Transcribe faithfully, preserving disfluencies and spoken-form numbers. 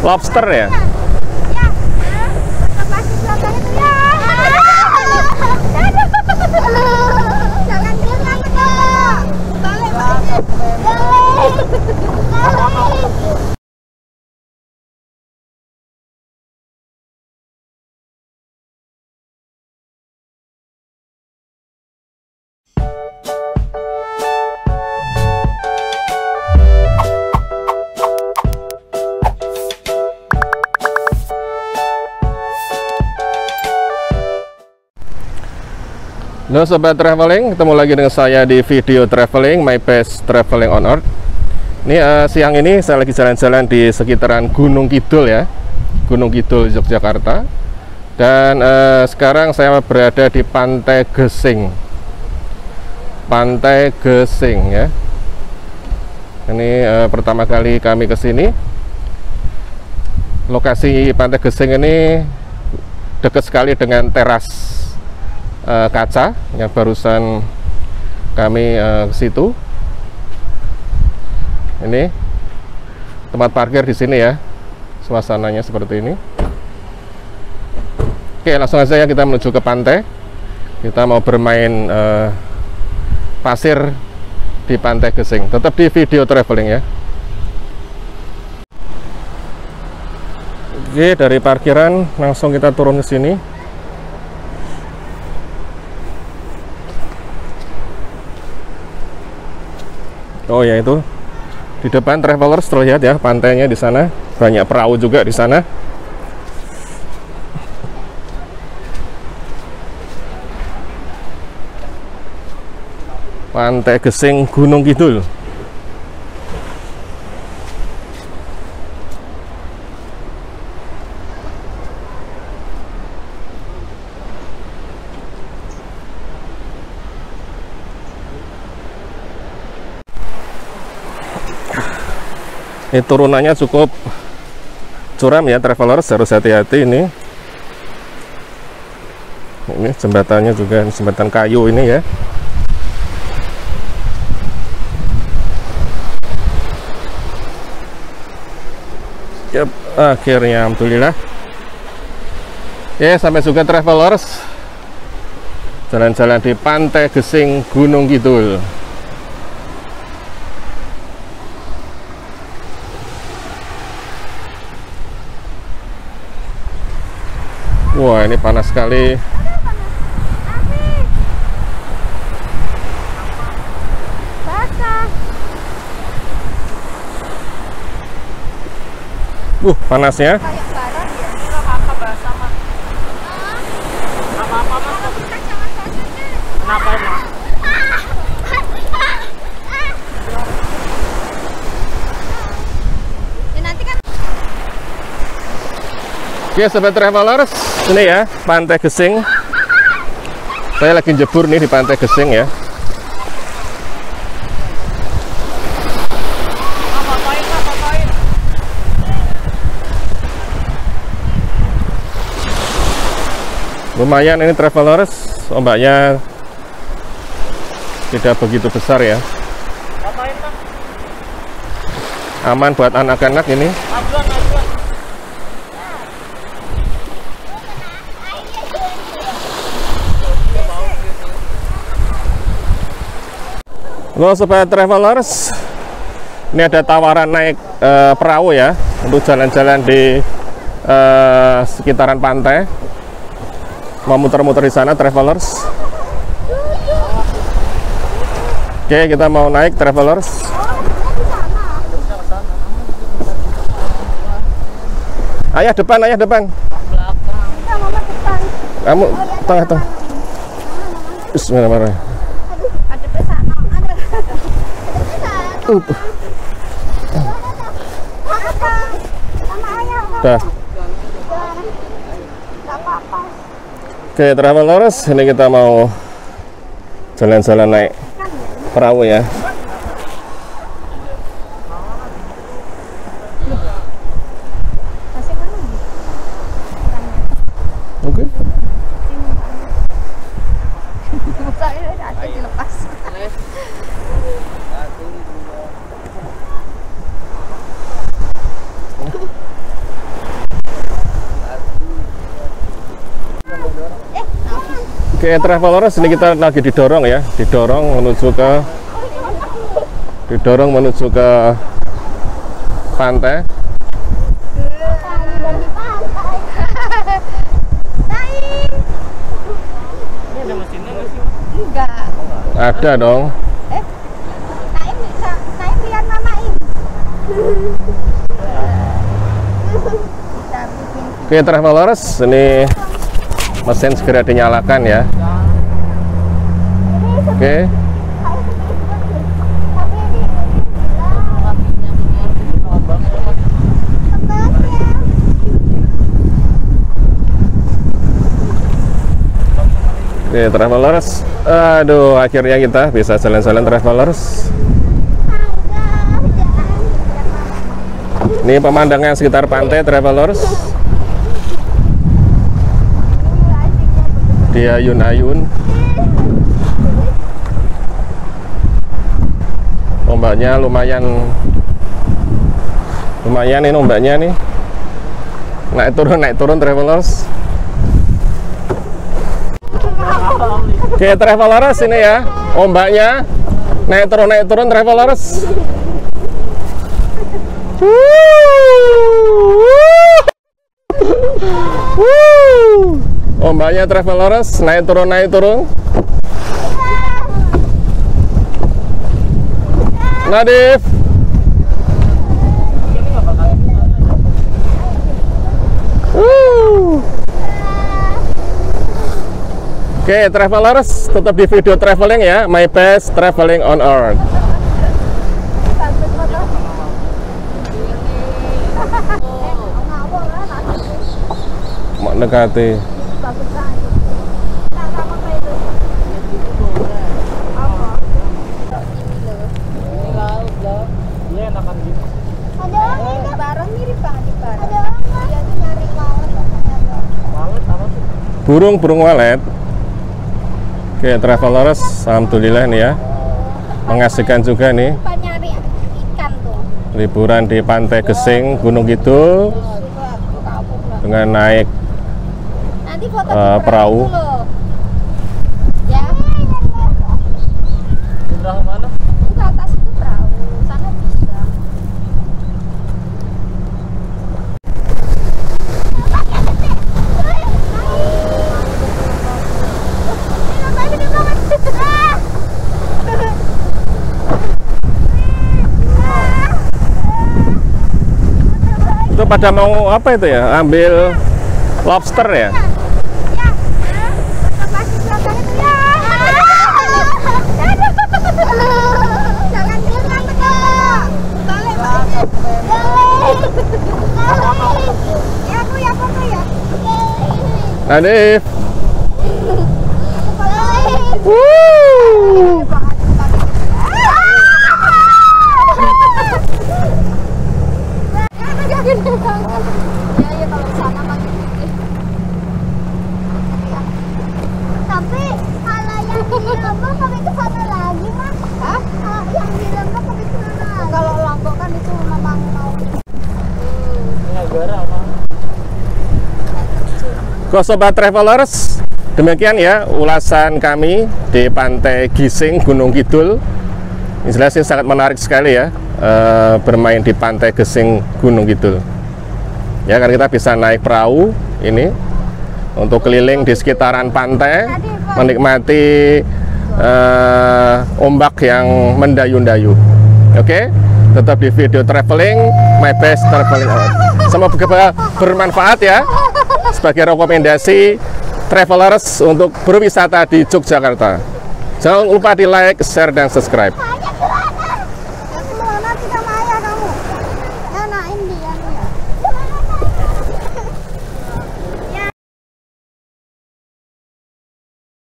Lobster ya? Halo sobat traveling, ketemu lagi dengan saya di video traveling My Best Traveling on Earth. Ini uh, siang ini saya lagi jalan-jalan di sekitaran Gunung Kidul ya, Gunung Kidul Yogyakarta. Dan uh, sekarang saya berada di Pantai Gesing, Pantai Gesing ya. Ini uh, pertama kali kami ke sini. Lokasi Pantai Gesing ini dekat sekali dengan teras Uh, kaca yang barusan kami uh, ke situ. Ini tempat parkir di sini ya, suasananya seperti ini. Oke, langsung aja ya kita menuju ke pantai. Kita mau bermain uh, pasir di Pantai Gesing. Tetap di video traveling ya. Oke, dari parkiran langsung kita turun ke sini. Oh ya, itu di depan Travelers terlihat ya pantainya di sana, banyak perahu juga di sana. Pantai Gesing Gunung Kidul. Ini turunannya cukup curam ya Travelers, harus hati-hati ini. Ini jembatannya juga jembatan kayu ini ya. Yep, akhirnya alhamdulillah. Ya, sampai juga Travelers. Jalan-jalan di Pantai Gesing Gunung Kidul. Wah, ini panas sekali. Uh, panasnya. Oke, sobat travelers, ini ya Pantai Gesing. Saya lagi jebur nih di Pantai Gesing ya. Lumayan ini travelers, ombaknya tidak begitu besar ya. Aman buat anak-anak ini. Halo sobat travelers, ini ada tawaran naik uh, perahu ya untuk jalan-jalan di uh, sekitaran pantai. Mau muter-muter di sana travelers. Oke, kita mau naik travelers. Ayah depan, ayah depan. Kamu tengah-tengah. Bismillahirrahmanirrahim. Uh. Dah. Oke travelers, ini kita mau jalan-jalan naik perahu ya. Oke. Oke, travelers, ini kita lagi didorong ya, didorong menuju ke didorong menuju ke pantai. Ada mesinnya nggak sih? Enggak. Ada dong. Eh, Naim bisa, Naim lihat Mama Im. Bisa bikin Oke, travelers, ini mesin segera dinyalakan ya. Oke. tapi ini Oke, travelers. Aduh, akhirnya kita bisa jalan-jalan travelers. Ini pemandangan sekitar pantai travelers. Di ayun-ayun. Ombaknya lumayan lumayan ini ombaknya nih. Naik turun naik turun travelers. Oke, travelers, ini ya ombaknya naik turun naik turun travelers. Ombaknya travelers naik turun naik turun. Nadif. Woo. Oke, travelers, tetap di video traveling ya, my best traveling on earth. Mau dekati. Iya enakan gitu. barang mirip banget di barang. Ada orang dia tuh nyari lawan katanya. Banget apa sih? Burung burung walet. Oke, travelers, alhamdulillah nih ya, mengasihkan juga nih Lupa nyari ikan tuh. liburan di Pantai Gesing Gunung Kidul dengan naik Nanti foto Eh, di perahu. itu loh. Ya. Udah mana? Itu ke atas itu perahu. Sana bisa. itu pada mau apa itu ya? Ambil lobster ya? Nadif. Wuh. Tapi kalau yang di Lombok kami ke sana lagi mah. Hah? Kalau yang di Lombok kami ke sana lagi. Kalau Lombok kan itu memang mau. Ini negara apa? Kok sobat travelers, demikian ya ulasan kami di Pantai Gising Gunung Kidul. Ini jelas ini sangat menarik sekali ya, eh, bermain di Pantai Gesing Gunung Kidul. Ya, karena kita bisa naik perahu ini untuk keliling di sekitaran pantai, menikmati eh, ombak yang mendayu-dayu. Oke, tetap di video traveling, my best traveling out. Semoga bermanfaat ya, sebagai rekomendasi travelers untuk berwisata di Yogyakarta. Jangan lupa di like, share, dan subscribe. Nanti mau nanti sama ayah kamu. Ya, nah ini dia.